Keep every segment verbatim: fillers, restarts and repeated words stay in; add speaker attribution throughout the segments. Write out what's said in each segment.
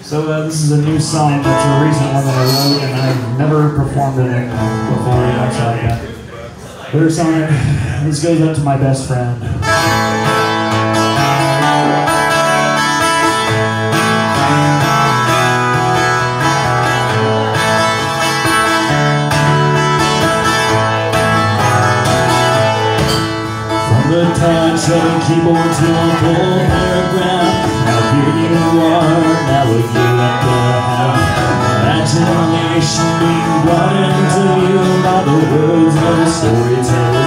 Speaker 1: So uh, this is a new song. That's a recent one that I wrote, and I've never performed it before. Actually, yeah. Lyrics on it. This goes out to my best friend. From the touch of a keyboard to a full paragraph, how here you are, now with you at the helm. Imagination being brought into view by the words of the storyteller.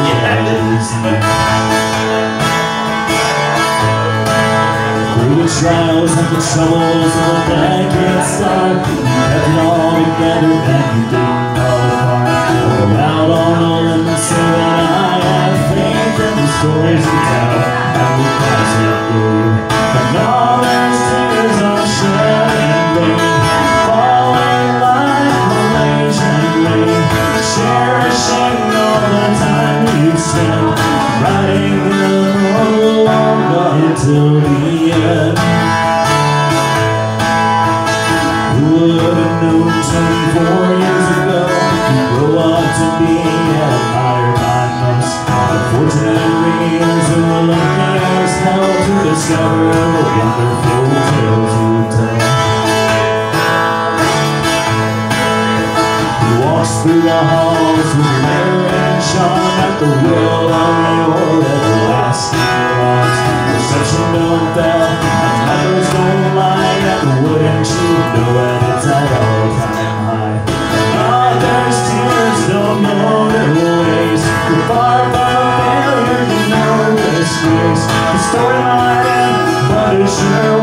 Speaker 1: Through the trials and the troubles of a decade start, you kept it all together and you didn't fall apart. Go out on a limb and say that I have faith in the stories you tell and the price you give. And all those tears are shedding rain, falling like Malaysian rain, cherishing all the time you spent, writing the prologue until the end. Who would have known twenty-four years ago you'd grow up to be admired by most? Unfortunate readers who were lucky as hell to discover the wonderful tales you tell. He walks through the halls with Mary and Sean at the will of your everlasting wrongs. Reception don't bell and letters don't lie, and wouldn't you know it, it's at all time high. And all there's tears don't know their ways. You're far from a failure, you know this grace. The story might end, but it sure